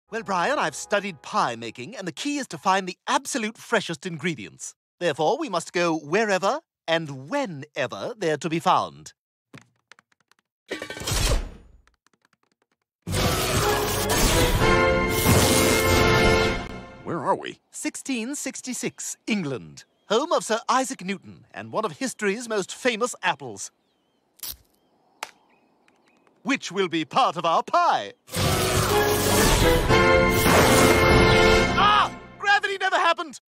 Well, Brian, I've studied pie making, and the key is to find the absolute freshest ingredients. Therefore, we must go wherever and whenever they're to be found. Where are we? 1666, England. Home of Sir Isaac Newton and one of history's most famous apples. Which will be part of our pie. Ah! Gravity never happened!